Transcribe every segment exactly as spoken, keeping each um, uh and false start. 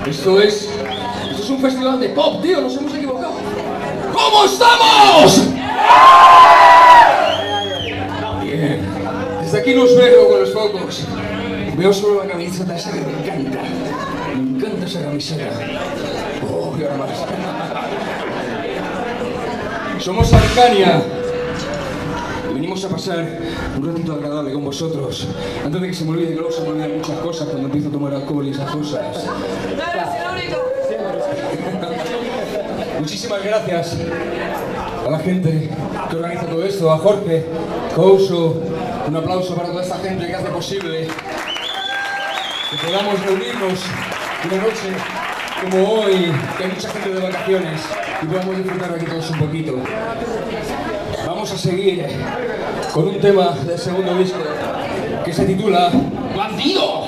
Esto es... Esto es un festival de pop, tío, nos hemos equivocado. ¿Cómo estamos? Bien. Desde aquí nos veo con los focos. Veo solo la camiseta esa que me encanta. Me encanta esa camiseta. Oh, y ahora más. Somos Arcania. Y venimos a pasar un ratito agradable con vosotros. Antes de que se me olvide, que luego se me olvidan muchas cosas cuando empiezo a tomar alcohol y esas cosas. Muchísimas gracias a la gente que organiza todo esto, a Jorge, Couso. Un aplauso para toda esta gente que hace posible que podamos reunirnos una noche como hoy, que hay mucha gente de vacaciones y podamos disfrutar aquí todos un poquito. Vamos a seguir con un tema del segundo disco que se titula ¡Bandido!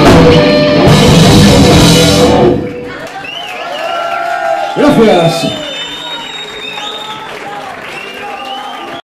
Gracias.